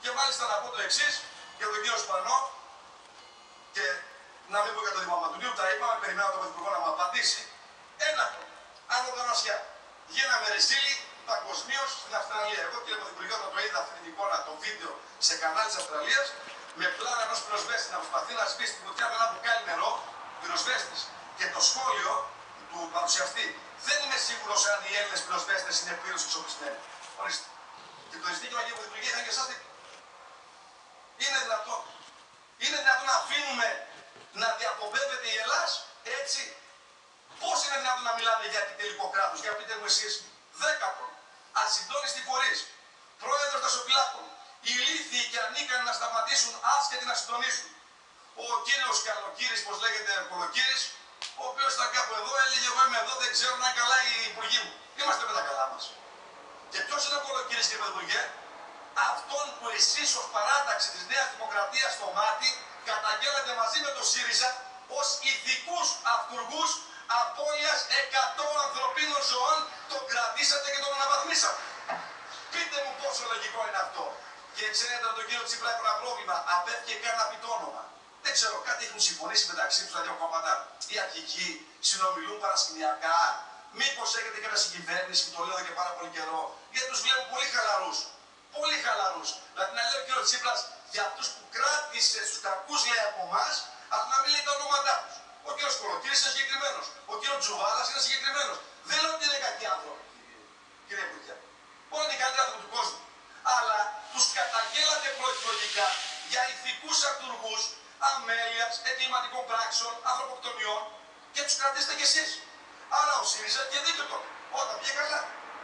Και μάλιστα να πω το εξής για τον κύριο Σπανό, και να μην πω για τον Δήμο Αματουλίου, τα είπαμε, περιμένω τον Πρωθυπουργό να μου απαντήσει. Ένα άλλο γραμμασιά. Γίναμε ρεζίλοι παγκοσμίως στην Αυστραλία. Εγώ, κύριε Πρωθυπουργέ, όταν το είδα αυτή την εικόνα, το βίντεο σε κανάλι της Αυστραλίας, με πλάνα ενός πυροσβέστη να προσπαθεί να σβήσει την φωτιά με ένα μπουκάλι νερό, πυροσβέστης. Και το σχόλιο του παρουσιαστή, δεν είμαι σίγουρος αν οι Έλληνες πυροσβέστες είναι πλήρως εξοπλισμένοι. Ορίστε. Και το δυστύχημα, κύριε Πρωθυπουργέ, είχαν και εσάς δίκιο. Είναι δυνατόν. Είναι δυνατόν να αφήνουμε να διαπομπεύεται η Ελλάς έτσι? Πώς είναι δυνατόν να μιλάμε για επιτελικό κράτος? Για πείτε μου εσείς. Δέκατον, ασυντόνιστοι φορείς, πρόεδρος δασοπυλάκων, ηλίθιοι και ανίκανοι να σταματήσουν άσχετοι να συντονίσουν. Ο κύριος Καλοκύρης, πώς λέγεται, Κολοκύρης, ο οποίος ήταν κάπου εδώ, έλεγε: εγώ είμαι εδώ, δεν ξέρω να είναι καλά οι υπουργοί μου. Είμαστε με τα καλά μας. Και ποιος είναι ο Κολοκύρης, κύριε Πρωθυπουργέ? Αυτόν που εσείς ως παράταξη της Νέας Δημοκρατίας στο μάτι καταγγέλλετε μαζί με το ΣΥΡΙΖΑ ως ηθικούς αυτουργούς απώλειας 100 ανθρωπίνων ζωών, τον κρατήσατε και τον αναβαθμίσατε. Πείτε μου πόσο λογικό είναι αυτό. Και ξέρετε ότι τον κύριο Τσίπρα έχει ένα πρόβλημα. Απέφυγε καν να πει το όνομα. Δεν ξέρω, κάτι έχουν συμφωνήσει μεταξύ τους τα δύο κόμματα. Οι αρχικοί συνομιλούν παρασκηνιακά. Μήπως έχετε κάποια συγκυβέρνηση που το λέω εδώ και πάρα πολύ καιρό? Γιατί τους βλέπω πολύ χαλαρούς. Πολύ χαλαρούς. Δηλαδή να λέει ο κύριος Τσίπρας για αυτούς που κράτησε στους κακούς, λέει, από εμάς, αλλά να μην λέει τα ονόματά τους. Ο κύριος Κολοκύρης είναι συγκεκριμένος. Ο κύριος Τζουβάλας είναι συγκεκριμένος. Δεν λέω ότι είναι κακοί άνθρωποι, κύριε Υπουργέ. Όλοι είναι οι καλύτεροι άνθρωποι του κόσμου. Αλλά τους καταγγέλλατε προεκλογικά για ηθικούς αυτουργούς αμέλειας, εγκληματικών πράξεων, ανθρωποκτονιών και τους κρατήσετε κι εσείς. Άρα ο ΣΥΡΙΖΑ και δίκιο τότε, όταν πήγε καλά.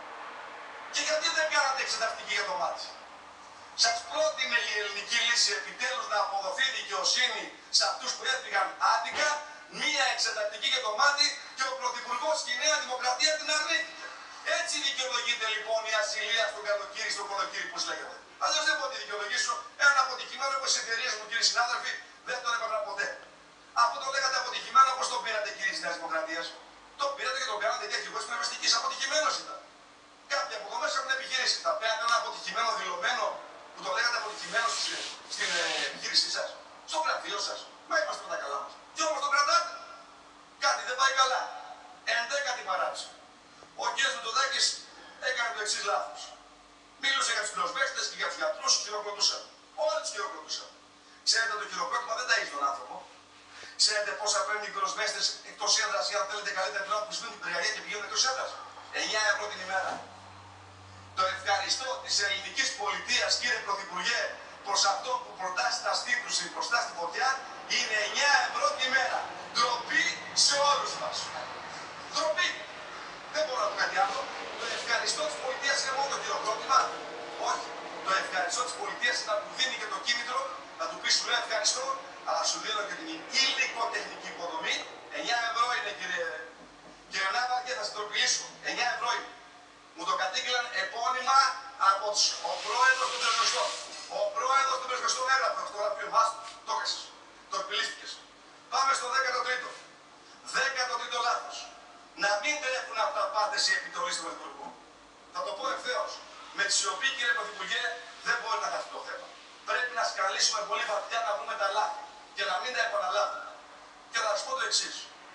Και γιατί δεν κάνατε εξεταστική για το μάτι? Σας πρότεινε η ελληνική λύση επιτέλους να αποδοθεί δικαιοσύνη σε αυτούς που έφυγαν άδικα, μία εξεταστική για το μάτι, και ο Πρωθυπουργός και η Νέα Δημοκρατία την αρνήθηκε. Έτσι δικαιολογείται λοιπόν η ασυλία στον Καλοκύρη, στον Κολοκύρη, πώς λέγεται. Αλλιώς δεν μπορώ να τη δικαιολογήσω. Ένα αποτυχημένο όπως οι εταιρείες μου, κύριοι συνάδελφοι, δεν τον έπαιρνα ποτέ. Αφού το λέγατε αποτυχημένο, πώς το πήρατε, κύριοι της Νέας Δημοκρατίας? Το πήρατε και τον κάνατε τέτοιο χωρίς πνευστικής. Αποτυχημένος ήταν. Κάποιοι από εδώ μέσα έχουν επιχειρήσει. Θα πέρατε ένα αποτυχημένο δηλωμένο που το λέγατε αποτυχημένο στην επιχείρησή σας, στο γραφείο σας. Μα είμαστε με τα καλά μας. Και όμως το κρατάτε. Κάτι δεν πάει καλά. 11η παράτηση. Ο κ. Μητσοτάκης έκανε το εξής λάθος. Μίλησε για τους πυροσβέστες και για τους γιατρούς και χειροκροτούσαν. Όλοι τους χειροκροτούσαν. Ξέρετε, το χειροκρότημα δεν ταΐζει τον άνθρωπο. Ξέρετε πόσα παίρνουν οι πυροσβέστες εκτός έδρας, ή αν θέλετε καλύτερα την ώρα που σβήνουν την πυρκαγιά και πηγαίνουν εκτός έδρας? 9 ευρώ την ημέρα. Το ευχαριστώ της ελληνικής πολιτείας, κύριε Πρωθυπουργέ, προς αυτό που προτάσει τα στήθους μπροστά στη φωτιά, είναι 9 ευρώ την ημέρα. Ντροπή σε όλους μας. Ντροπή. Δεν μπορώ να πω κάτι άλλο. Το ευχαριστώ της πολιτείας είναι μόνο το χειροκρότημα? Όχι. Το ευχαριστώ της πολιτείας είναι να του δίνει και το κίνητρο, να του πει: σου λέω ευχαριστώ, αλλά σου δίνω και την υλικοτεχνική υποδομή. 9 ευρώ είναι, κύριε Νάβα, και θα συντροπιλήσω. 9 ευρώ είναι. Μου το κατήγγειλαν επώνυμα από ο πρόεδρος των πυροσβεστών. Ο πρόεδρος των πυροσβεστών έγραφε στο γραφείο μας, το έκασες, το επιλύστηκες. Πάμε στο 13ο. 13ο λάθος. Να μην τρέχουν αυτά πάντες οι επιτολείς του Πρωθυπουργού. Θα το πω ευθέως. Με τη σιωπή, κύριε Πρωθυπουργέ, δεν μπορεί να χαθεί το θέμα. Πρέπει να σκαλίσουμε πολύ βαθιά, να βρούμε τα λάθη και να μην τα επαναλάβουμε. Και θα σας πω το εξής.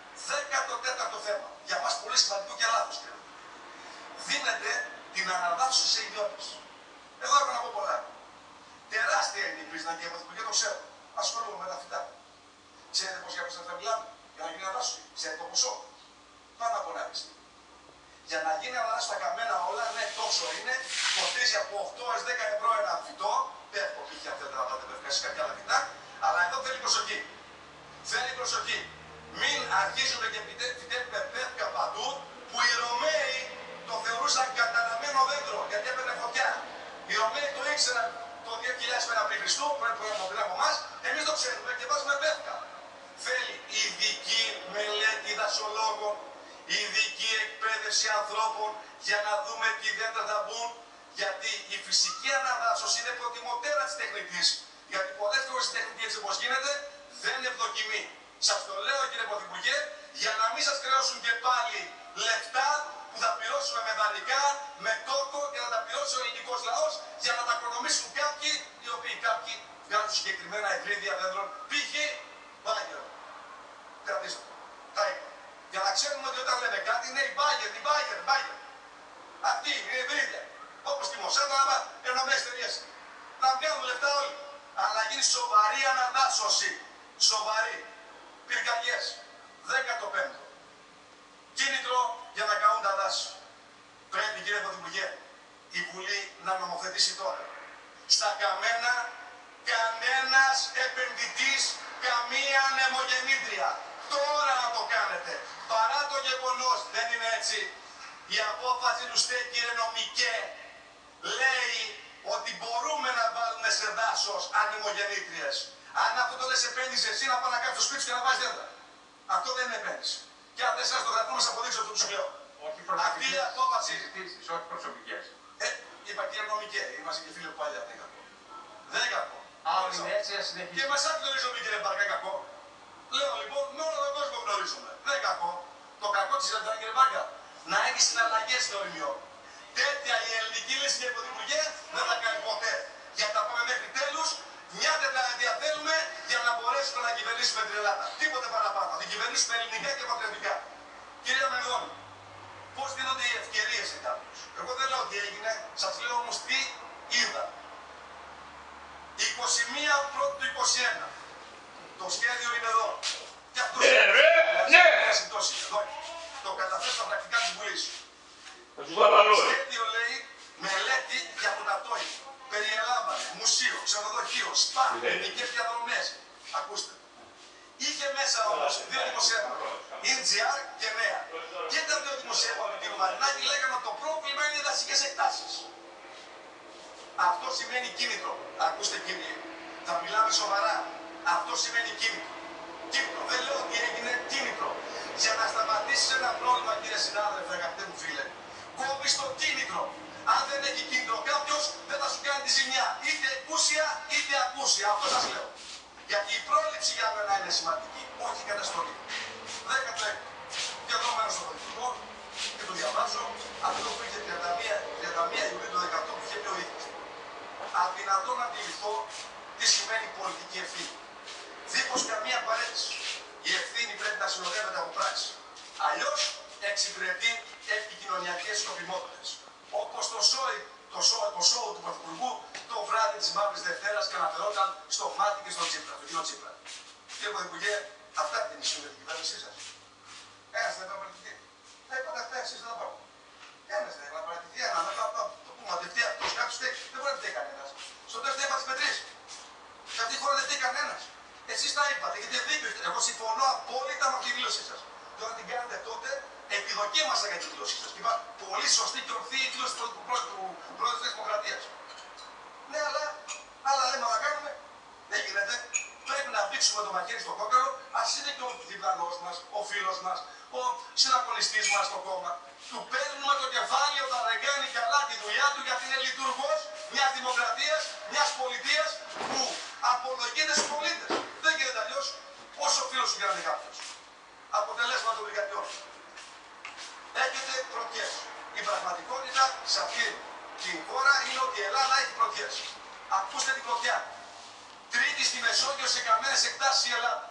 14ο θέμα. Για μας πολύ σημαντικό και λάθος, κύριε. Δίνεται την αναδάφωση σε ιδιώτες. Εδώ έχω να πω πολλά. Τεράστια είναι η κρίση, κύριε Πρωθυπουργέ, το ξέρω. Ασχολούμαι με τα φυτά. Ξέρετε πώς για θα μιλάμε? Για να γίνει αναδάφωση. Ξέρετε το ποσό? Πάνω από 1 Για να γίνει αναδάφωση στα καμένα όλα, ναι, τόσο είναι. Κοστίζει από 8 έως 10 ευρώ ένα φυτό. Πέφτω π.χ. αν θέλετε να πάτε πέφτια σε κάποια άλλα φυτά. Αλλά εδώ θέλει προσοχή. Θέλει προσοχή. Μην αρχίζουμε και φυτεύουμε πέφτια παντού που οι Ρωμαίοι το θεωρούσαν καταναμένο δέντρο γιατί έπαιρνε φωτιά. Οι Ρωμαίοι το ήξεραν το 2000 μετά πριν Χριστού, πριν από εμάς. Εμείς το ξέρουμε και βάζουμε πέφτια. Θέλει ειδική μελέτη δασολόγων, ειδική εκπαίδευση ανθρώπων για να δούμε τι δέντρα θα μπουν. Γιατί η φυσική αναδάσωση είναι προτιμότερα της τεχνητής. Γιατί πολλές φορές η τεχνητή, έτσι όπως γίνεται, δεν ευδοκιμεί. Σας το λέω, κύριε Πρωθυπουργέ, για να μην σας χρεώσουν και πάλι λεφτά που θα πληρώσουμε με δανεικά, με τόκο και να τα πληρώσει ο ελληνικός λαός για να τα οικονομήσουν κάποιοι οι οποίοι του συγκεκριμένα υβρίδια δέντρων, π.χ. Μπάγκερ. Κρατήστε το. Τα είπα. Για να ξέρουμε ότι όταν λέμε κάτι είναι η Μπάγκερ. Αυτή είναι υβρίδια. Όπως τη Μοσάτα, ενωμένες εταιρείες. Να βγάλουν λεφτά όλοι. Αλλά να γίνει σοβαρή αναδάσωση. Σοβαρή. Πυρκαγιές. 15ο. Κίνητρο για να καούν τα δάση. Πρέπει, κύριε Πρωθυπουργέ, η Βουλή να νομοθετήσει τώρα. Στα καμένα, κανένας επενδυτής, καμία ανεμογεννήτρια. Τώρα να το κάνετε. Παρά το γεγονός, δεν είναι έτσι. Η απόφαση του ΣΤΕ, κύριε νομικέ, λέει ότι μπορούμε να βάλουμε σε δάσος ανεμογεννήτριες. Αν αυτό το λες επένδυση, εσύ να πάει να κάνεις το σπίτι σου και να βάζεις δέντρα. Αυτό δεν είναι επένδυση. Και αν δεν σας το γραφείο μας αποδείξω αυτό που σου λέω. Αυτή η απόφαση. Συζητήσεις, όχι προσωπικές. Είπα κύριε νομικέ, είμαστε και φίλοι από παλιά, δεν κακό. Δεν κακό. Αν είναι έτσι, ας συνεχίσουμε. Και μας αν γνωρίζουμε κύριε Μπάρκα κακό. Λέω λοιπόν, με όλο τον κόσμο γνωρίζουμε. Δεν κακό. Το κακό της Ελλάδα κύριε Μπάρκα, να έχει συναλλαγές στο ορεινό. Τέτοια η ελληνική λύση κύριε Πρωθυπουργέ δεν θα κάνει ποτέ. Για να πάμε μέχρι τέλους, μια τετραετία θέλουμε για να μπορέσουμε να κυβερνήσουμε την Ελλάδα. Τίποτε παραπάνω. Θα την κυβερνήσουμε ελληνικά και πατριωτικά. Κύριε Μενδώνη, πώς δίνονται οι ευκαιρίες σε κάποιους. Εγώ δεν λέω τι έγινε, σας λέω όμως τι είδα. 21 πρώτου του 21. Το σχέδιο είναι εδώ. Και αυτό το καταθέτω στα πρακτικά της Βουλής. Σχέδιο λέει μελέτη για το κατόχη. Περιελάμβανε μουσείο, ξενοδοχείο, σπα, ελληνικές διαδρομές. Ακούστε. Είχε μέσα όμως δύο δημοσιεύματα. NGR και Νέα. Και τα δύο δημοσιεύματα του κ. Μαρινάκη λέγανε ότι το πρόβλημα είναι οι δασικές εκτάσεις. Αυτό σημαίνει κίνητρο. Ακούστε κύριε, θα μιλάμε σοβαρά. Αυτό σημαίνει κίνητρο. Κίνητρο. Δεν λέω ότι έγινε κίνητρο. Για να σταματήσει ένα πρόβλημα, κύριε συνάδελφε, αγαπητέ μου φίλε, κόβει το κίνητρο. Αν δεν έχει κίνητρο κάποιο, δεν θα σου κάνει τη ζημιά. Είτε εκούσια είτε ακούσια. Αυτό σας λέω. Γιατί η πρόληψη για μένα είναι σημαντική, όχι η καταστροφή. 16. Και εδώ μένω στο Πρωθυπουργό και το διαβάζω. Αυτό που είχε 31 Ιουλίου του 2018 που είχε πει ο ίδιος. Αδυνατό να αντιληφθώ τι σημαίνει πολιτική ευθύνη. Δίχως καμία παρέτηση. Η ευθύνη πρέπει να συνοδεύεται από πράξη. Αλλιώς εξυπηρετεί επικοινωνιακές σκοπιμότητες. Όπως το σόου του Πρωθυπουργού το βράδυ της Μαύρης Δευτέρας και αναφερόταν στο μάτι και στον Τσίπρα, τον κύριο Τσίπρα. Κύριε Πρωθυπουργέ, αυτά δεν ισχύουν για την κυβέρνησή σας. Ένας δεν θα παραιτηθεί. Δεν είπατε αυτά, εσείς δεν θα πάρουν. Ένας δεν θα παραιτηθεί, ένα δεν θα το πούμε ατευτεί αυτός, κάποιος φταίει. Δεν μπορεί να φταίει κανένας. Στο τέλος δεν είπατε με τρεις. Σε αυτή τη χώρα δεν φταίει κανένας. Εσείς τα είπατε, έχετε δίκιο. Εγώ συμφωνώ απόλυτα με αυτή τη δήλωσή σας. Τώρα την κάνετε τότε, επιδοκίμασα για τη δήλωσή σας. Είπα πολύ σωστή και ορθή η δήλωση του Πρόεδρου της Δημοκρατίας. Ναι, αλλά άλλα λέμε να κάνουμε. Δεν γίνεται. Πρέπει να δείξουμε το μαχαίρι στο κόκκαλο. Ας είναι και ο διπλανός μας, ο φίλος μας, ο συναγωνιστής μας στο κόμμα. Του παίρνουμε το κεφάλι όταν δεν κάνει καλά τη δουλειά του, γιατί είναι λειτουργός μιας δημοκρατίας, μιας πολιτείας που απολογείται στους πολίτες. Δεν γίνεται αλλιώς όσο φίλος σου κάνει κάποιος. Αποτελέσματα των βρυγατιών. Έχετε πρωτιές. Η πραγματικότητα σε αυτή την χώρα είναι ότι η Ελλάδα έχει πρωτιές. Ακούστε την πρωτιά. Τρίτη στη Μεσόγειο σε καμένες εκτάσεις η Ελλάδα.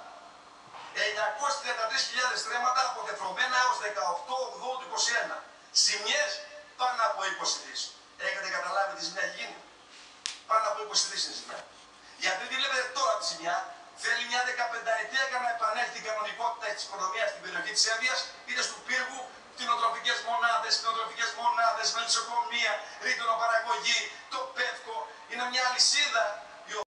933.000 στρέμματα αποτεφρωμένα έως 18/8/21. Ζημιές πάνω από 20 δις. Έχετε καταλάβει τι ζημιά έχει γίνει. Πάνω από 20 δις είναι ζημιά. Γιατί δεν βλέπετε τώρα τη ζημιά. Θέλει μια 15ετία για να επανέλθει η κανονικότητα της οικονομίας στην περιοχή της Εύβοιας, είτε του πύργου, κτηνοτροφικές μονάδες, μελισσοκομεία, ρήτονο παραγωγή, το πεύκο. Είναι μια αλυσίδα